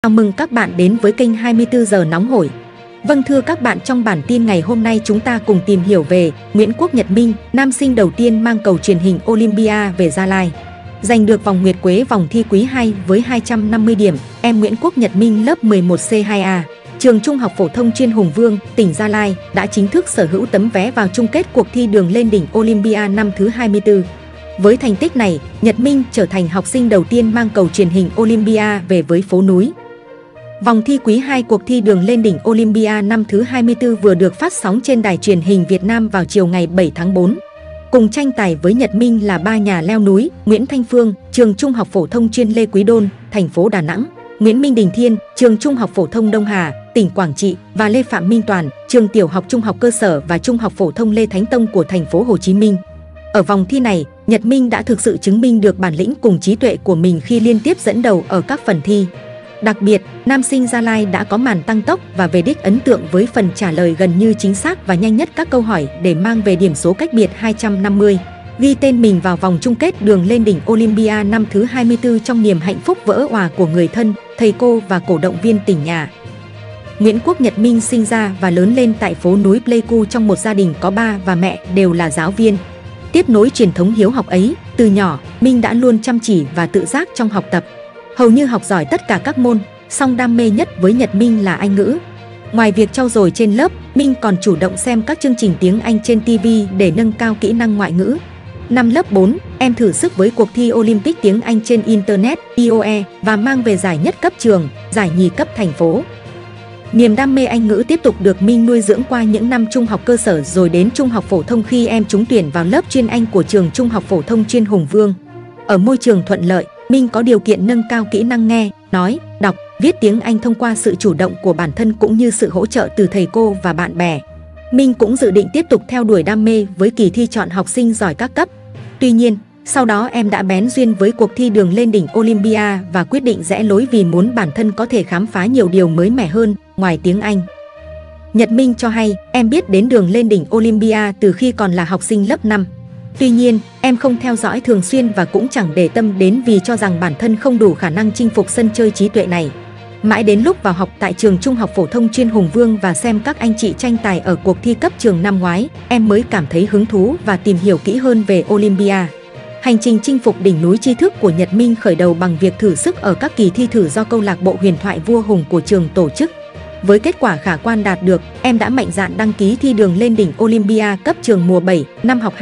Chào mừng các bạn đến với kênh 24 giờ nóng hổi. Vâng thưa các bạn, trong bản tin ngày hôm nay chúng ta cùng tìm hiểu về Nguyễn Quốc Nhật Minh, nam sinh đầu tiên mang cầu truyền hình Olympia về Gia Lai. Giành được vòng nguyệt quế vòng thi quý 2 với 250 điểm, em Nguyễn Quốc Nhật Minh lớp 11C2A, trường Trung học phổ thông chuyên Hùng Vương, tỉnh Gia Lai đã chính thức sở hữu tấm vé vào chung kết cuộc thi đường lên đỉnh Olympia năm thứ 24. Với thành tích này, Nhật Minh trở thành học sinh đầu tiên mang cầu truyền hình Olympia về với phố núi. Vòng thi quý 2 cuộc thi đường lên đỉnh Olympia năm thứ 24 vừa được phát sóng trên đài truyền hình Việt Nam vào chiều ngày 7 tháng 4. Cùng tranh tài với Nhật Minh là ba nhà leo núi: Nguyễn Thanh Phương, trường Trung học phổ thông chuyên Lê Quý Đôn, thành phố Đà Nẵng; Nguyễn Minh Đình Thiên, trường Trung học phổ thông Đông Hà, tỉnh Quảng Trị; và Lê Phạm Minh Toàn, trường tiểu học Trung học cơ sở và Trung học phổ thông Lê Thánh Tông của thành phố Hồ Chí Minh. Ở vòng thi này, Nhật Minh đã thực sự chứng minh được bản lĩnh cùng trí tuệ của mình khi liên tiếp dẫn đầu ở các phần thi. Đặc biệt, nam sinh Gia Lai đã có màn tăng tốc và về đích ấn tượng với phần trả lời gần như chính xác và nhanh nhất các câu hỏi để mang về điểm số cách biệt 250, ghi tên mình vào vòng chung kết đường lên đỉnh Olympia năm thứ 24 trong niềm hạnh phúc vỡ òa của người thân, thầy cô và cổ động viên tỉnh nhà. Nguyễn Quốc Nhật Minh sinh ra và lớn lên tại phố núi Pleiku trong một gia đình có ba và mẹ đều là giáo viên. Tiếp nối truyền thống hiếu học ấy, từ nhỏ, Minh đã luôn chăm chỉ và tự giác trong học tập. Hầu như học giỏi tất cả các môn, song đam mê nhất với Nhật Minh là Anh ngữ. Ngoài việc trau dồi trên lớp, Minh còn chủ động xem các chương trình tiếng Anh trên TV để nâng cao kỹ năng ngoại ngữ. Năm lớp 4, em thử sức với cuộc thi Olympic tiếng Anh trên Internet IOE và mang về giải nhất cấp trường, giải nhì cấp thành phố. Niềm đam mê Anh ngữ tiếp tục được Minh nuôi dưỡng qua những năm trung học cơ sở rồi đến trung học phổ thông khi em trúng tuyển vào lớp chuyên Anh của trường Trung học phổ thông chuyên Hùng Vương. Ở môi trường thuận lợi, Minh có điều kiện nâng cao kỹ năng nghe, nói, đọc, viết tiếng Anh thông qua sự chủ động của bản thân cũng như sự hỗ trợ từ thầy cô và bạn bè. Minh cũng dự định tiếp tục theo đuổi đam mê với kỳ thi chọn học sinh giỏi các cấp. Tuy nhiên, sau đó em đã bén duyên với cuộc thi đường lên đỉnh Olympia và quyết định rẽ lối vì muốn bản thân có thể khám phá nhiều điều mới mẻ hơn ngoài tiếng Anh. Nhật Minh cho hay, em biết đến đường lên đỉnh Olympia từ khi còn là học sinh lớp 5. Tuy nhiên, em không theo dõi thường xuyên và cũng chẳng để tâm đến vì cho rằng bản thân không đủ khả năng chinh phục sân chơi trí tuệ này. Mãi đến lúc vào học tại trường Trung học phổ thông chuyên Hùng Vương và xem các anh chị tranh tài ở cuộc thi cấp trường năm ngoái, em mới cảm thấy hứng thú và tìm hiểu kỹ hơn về Olympia. Hành trình chinh phục đỉnh núi tri thức của Nhật Minh khởi đầu bằng việc thử sức ở các kỳ thi thử do câu lạc bộ huyền thoại Vua Hùng của trường tổ chức. Với kết quả khả quan đạt được, em đã mạnh dạn đăng ký thi đường lên đỉnh Olympia cấp trường mùa 7 năm học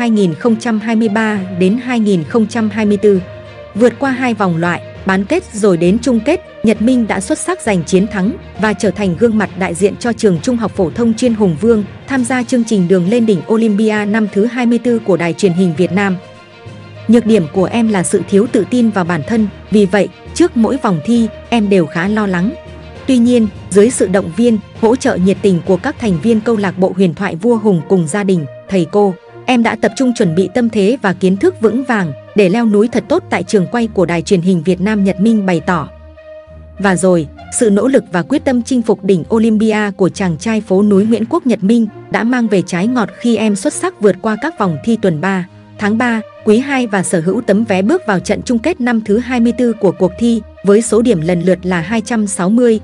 2023 đến 2024. Vượt qua 2 vòng loại, bán kết rồi đến chung kết, Nhật Minh đã xuất sắc giành chiến thắng và trở thành gương mặt đại diện cho trường Trung học phổ thông chuyên Hùng Vương tham gia chương trình đường lên đỉnh Olympia năm thứ 24 của đài truyền hình Việt Nam. Nhược điểm của em là sự thiếu tự tin vào bản thân, vì vậy, trước mỗi vòng thi, em đều khá lo lắng. Tuy nhiên, dưới sự động viên, hỗ trợ nhiệt tình của các thành viên câu lạc bộ huyền thoại Vua Hùng cùng gia đình, thầy cô, em đã tập trung chuẩn bị tâm thế và kiến thức vững vàng để leo núi thật tốt tại trường quay của đài truyền hình Việt Nam, Nhật Minh bày tỏ. Và rồi, sự nỗ lực và quyết tâm chinh phục đỉnh Olympia của chàng trai phố núi Nguyễn Quốc Nhật Minh đã mang về trái ngọt khi em xuất sắc vượt qua các vòng thi tuần 3, tháng 3, quý 2 và sở hữu tấm vé bước vào trận chung kết năm thứ 24 của cuộc thi với số điểm lần lượt là 260,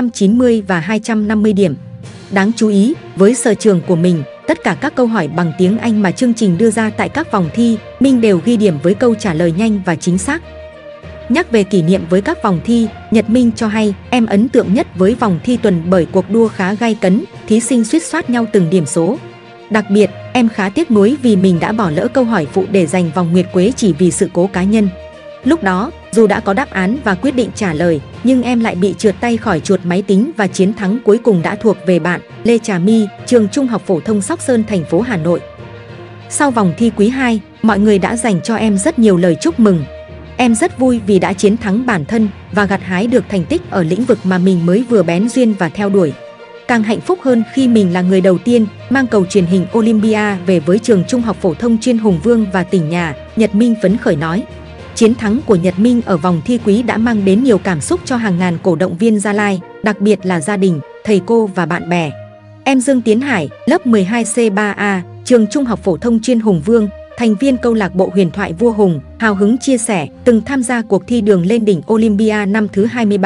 190 và 250 điểm. Đáng chú ý, với sở trường của mình, tất cả các câu hỏi bằng tiếng Anh mà chương trình đưa ra tại các vòng thi, Minh đều ghi điểm với câu trả lời nhanh và chính xác. Nhắc về kỷ niệm với các vòng thi, Nhật Minh cho hay em ấn tượng nhất với vòng thi tuần bởi cuộc đua khá gay cấn, thí sinh suýt soát nhau từng điểm số. Đặc biệt, em khá tiếc nuối vì mình đã bỏ lỡ câu hỏi phụ để giành vòng nguyệt quế chỉ vì sự cố cá nhân. Lúc đó, dù đã có đáp án và quyết định trả lời, nhưng em lại bị trượt tay khỏi chuột máy tính và chiến thắng cuối cùng đã thuộc về bạn Lê Trà My, trường Trung học phổ thông Sóc Sơn, thành phố Hà Nội. Sau vòng thi quý 2, mọi người đã dành cho em rất nhiều lời chúc mừng. Em rất vui vì đã chiến thắng bản thân và gặt hái được thành tích ở lĩnh vực mà mình mới vừa bén duyên và theo đuổi. Càng hạnh phúc hơn khi mình là người đầu tiên mang cầu truyền hình Olympia về với trường Trung học phổ thông chuyên Hùng Vương và tỉnh nhà, Nhật Minh phấn khởi nói. Chiến thắng của Nhật Minh ở vòng thi quý đã mang đến nhiều cảm xúc cho hàng ngàn cổ động viên Gia Lai, đặc biệt là gia đình, thầy cô và bạn bè. Em Dương Tiến Hải, lớp 12C3A, trường Trung học phổ thông chuyên Hùng Vương, thành viên câu lạc bộ huyền thoại Vua Hùng, hào hứng chia sẻ từng tham gia cuộc thi đường lên đỉnh Olympia năm thứ 23.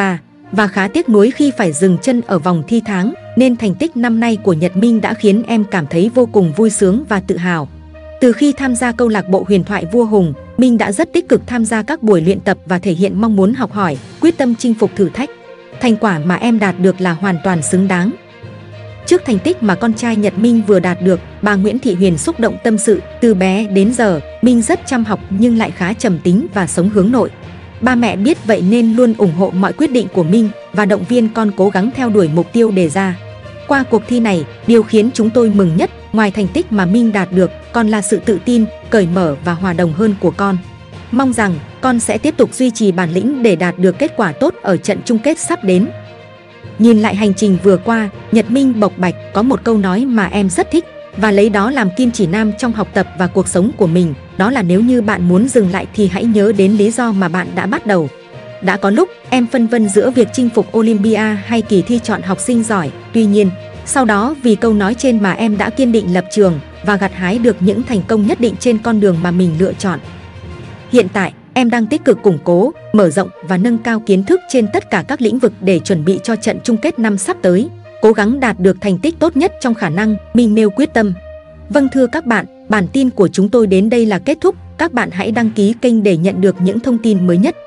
Và khá tiếc nuối khi phải dừng chân ở vòng thi tháng, nên thành tích năm nay của Nhật Minh đã khiến em cảm thấy vô cùng vui sướng và tự hào. Từ khi tham gia câu lạc bộ huyền thoại Vua Hùng, Minh đã rất tích cực tham gia các buổi luyện tập và thể hiện mong muốn học hỏi, quyết tâm chinh phục thử thách. Thành quả mà em đạt được là hoàn toàn xứng đáng. Trước thành tích mà con trai Nhật Minh vừa đạt được, bà Nguyễn Thị Huyền xúc động tâm sự, từ bé đến giờ, Minh rất chăm học nhưng lại khá trầm tính và sống hướng nội. Ba mẹ biết vậy nên luôn ủng hộ mọi quyết định của Minh và động viên con cố gắng theo đuổi mục tiêu đề ra. Qua cuộc thi này, điều khiến chúng tôi mừng nhất, ngoài thành tích mà Minh đạt được, còn là sự tự tin, cởi mở và hòa đồng hơn của con. Mong rằng con sẽ tiếp tục duy trì bản lĩnh để đạt được kết quả tốt ở trận chung kết sắp đến. Nhìn lại hành trình vừa qua, Nhật Minh bộc bạch có một câu nói mà em rất thích và lấy đó làm kim chỉ nam trong học tập và cuộc sống của mình, đó là nếu như bạn muốn dừng lại thì hãy nhớ đến lý do mà bạn đã bắt đầu. Đã có lúc em phân vân giữa việc chinh phục Olympia hay kỳ thi chọn học sinh giỏi, tuy nhiên, sau đó vì câu nói trên mà em đã kiên định lập trường và gặt hái được những thành công nhất định trên con đường mà mình lựa chọn. Hiện tại, em đang tích cực củng cố, mở rộng và nâng cao kiến thức trên tất cả các lĩnh vực để chuẩn bị cho trận chung kết năm sắp tới, cố gắng đạt được thành tích tốt nhất trong khả năng, Minh nêu quyết tâm. Vâng thưa các bạn, bản tin của chúng tôi đến đây là kết thúc, các bạn hãy đăng ký kênh để nhận được những thông tin mới nhất.